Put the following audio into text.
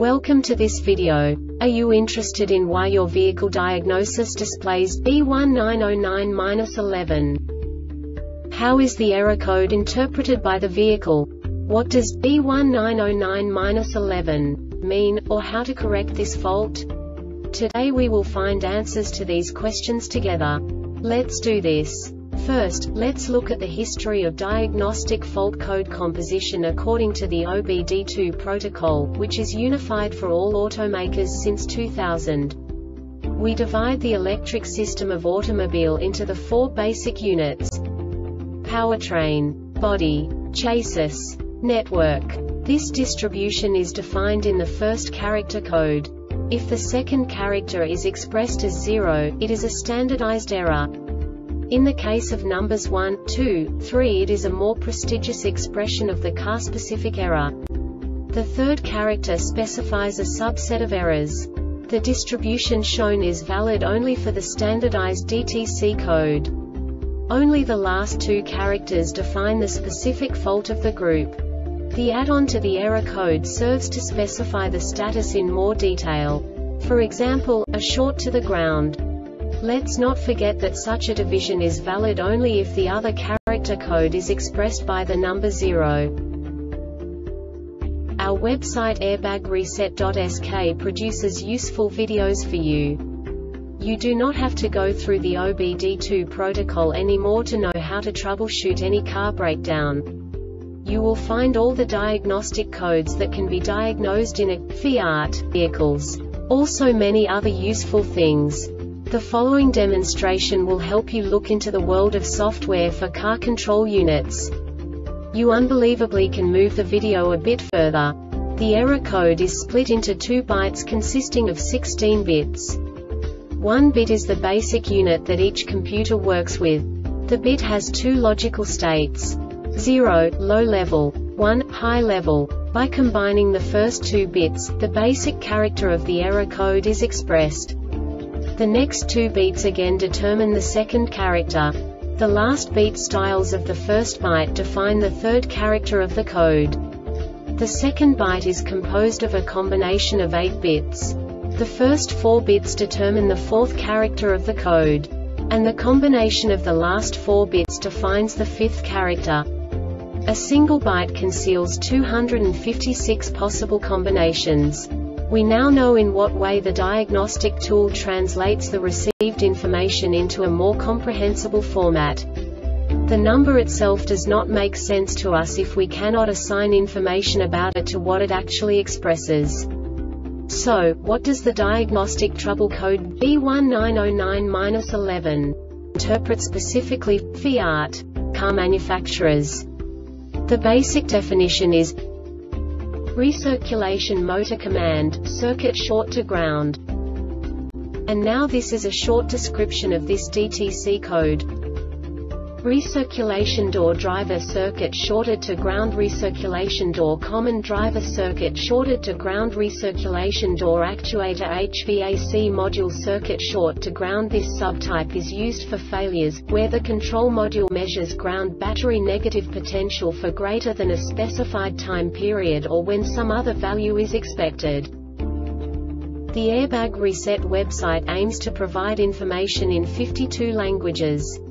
Welcome to this video. Are you interested in why your vehicle diagnosis displays B1909-11? How is the error code interpreted by the vehicle? What does B1909-11 mean, or how to correct this fault? Today we will find answers to these questions together. Let's do this. First, let's look at the history of diagnostic fault code composition according to the OBD2 protocol, which is unified for all automakers since 2000. We divide the electric system of automobile into the four basic units: powertrain, body, chassis, network. This distribution is defined in the first character code. If the second character is expressed as 0, it is a standardized error. In the case of numbers 1, 2, 3, it is a more prestigious expression of the car-specific error. The third character specifies a subset of errors. The distribution shown is valid only for the standardized DTC code. Only the last two characters define the specific fault of the group. The add-on to the error code serves to specify the status in more detail. For example, a short to the ground. Let's not forget that such a division is valid only if the other character code is expressed by the number 0. Our website airbagreset.sk produces useful videos for you. You do not have to go through the OBD2 protocol anymore to know how to troubleshoot any car breakdown. You will find all the diagnostic codes that can be diagnosed in a Fiat vehicles. Also many other useful things. The following demonstration will help you look into the world of software for car control units. You unbelievably can move the video a bit further. The error code is split into 2 bytes consisting of 16 bits. 1 bit is the basic unit that each computer works with. The bit has 2 logical states: 0, low level, 1, high level. By combining the first 2 bits, the basic character of the error code is expressed. The next 2 beats again determine the second character. The last beat styles of the first byte define the third character of the code. The second byte is composed of a combination of 8 bits. The first 4 bits determine the fourth character of the code. And the combination of the last 4 bits defines the fifth character. A single byte conceals 256 possible combinations. We now know in what way the diagnostic tool translates the received information into a more comprehensible format. The number itself does not make sense to us if we cannot assign information about it to what it actually expresses. So, what does the diagnostic trouble code B1909-11 interpret specifically for Fiat car manufacturers? The basic definition is recirculation motor command, circuit short to ground. And now this is a short description of this DTC code. Recirculation door driver circuit shorted to ground, recirculation door common driver circuit shorted to ground, recirculation door actuator HVAC module circuit short to ground. This subtype is used for failures, where the control module measures ground battery negative potential for greater than a specified time period or when some other value is expected. The Airbag Reset website aims to provide information in 52 languages.